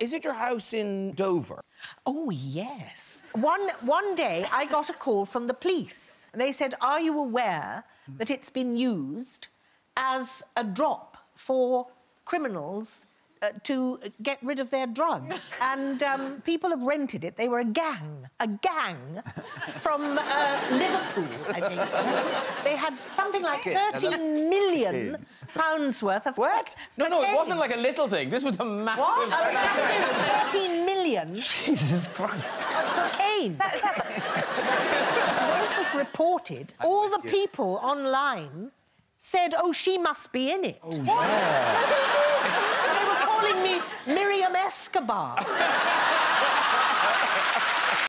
Is it your house in Dover? Oh, yes. One day, I got a call from the police. They said, are you aware that it's been used as a drop for criminals to get rid of their drugs? And people have rented it. They were a gang from Liverpool, I think. They had something like 13 million pounds worth of... What? No, it wasn't like a little thing. This was a massive... What? A massive 13 million... Jesus Christ. ...cocaine. When it was reported, all the people online said, oh, she must be in it. Oh, yeah. No, they did. They were calling me Miriam Escobar.